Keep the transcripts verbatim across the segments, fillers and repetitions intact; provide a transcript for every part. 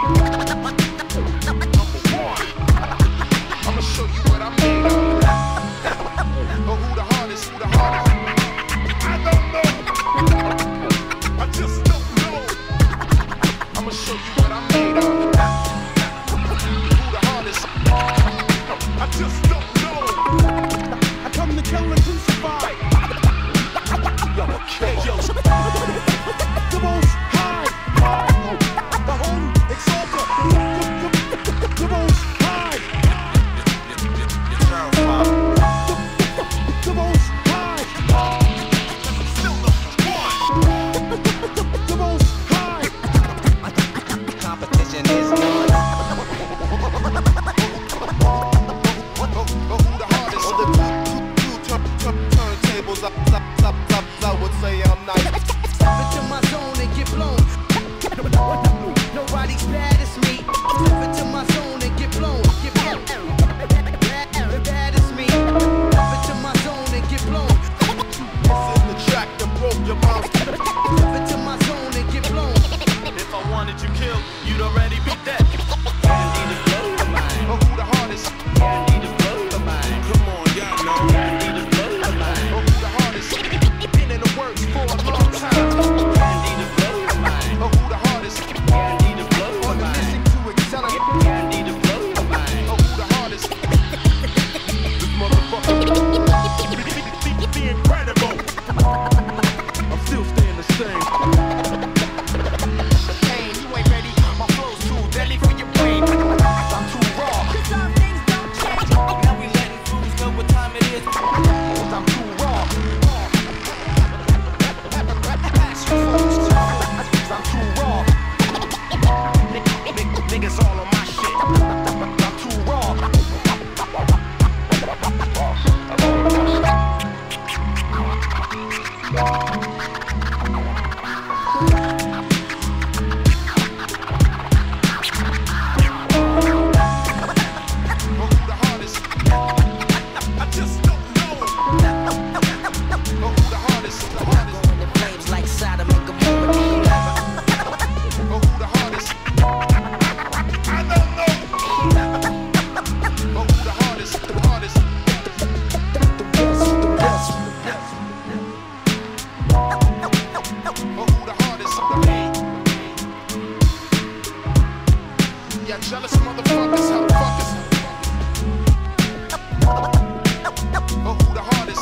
I'ma show you what I'm made of. But who the hardest? Who the hardest? I don't know. I just don't know. I'ma show you what I'm made of. Who the hardest? I just don't know. I come to kill and crucify. Yo, okay, yo. The most high. The holy exalter. The most high. The most high. Still the one. The most high. Competition is on. Turntables up, up, up, up, I would say I'm nice. Step into my zone and get blown. Nobody's bad as me. Step into my zone and get blown. Get blown. Bad as me. Step into my zone and get blown. It's in the track that broke your mouth. Step into my zone and get blown. If I wanted you killed, you'd already be dead. Candy to blow your mind. But who the hardest? Candy to blow your mind. Come on, y'all know. Candy to blow your mind. But who the hardest? Been in the works for a long time. Candy to blow your mind. But who the hardest? Candy to blow your On the mind. mission to excel. Candy to blow your mind. But who the hardest? This motherfucker be incredible. I'm still staying the same. Pain, you ain't ready. My flow's too deadly for your brain. I'm too raw. Some things don't change. Now we letting fools know what time it is. I'm too raw. I'm too raw. Niggas all on my shit. I'm too raw. But who the hardest? I just don't know. But who the hardest? The hardest. Going in flames like Sodom and Gomorrah. But who the hardest? I don't know. But who the hardest? The hardest. The best, the best. But who the hardest? Yeah, jealous motherfuckers, how the fuck is? But who the hardest?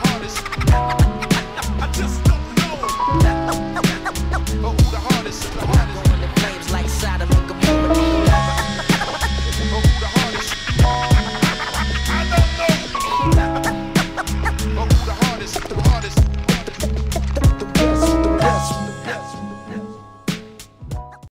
I just don't know. But who the hardest?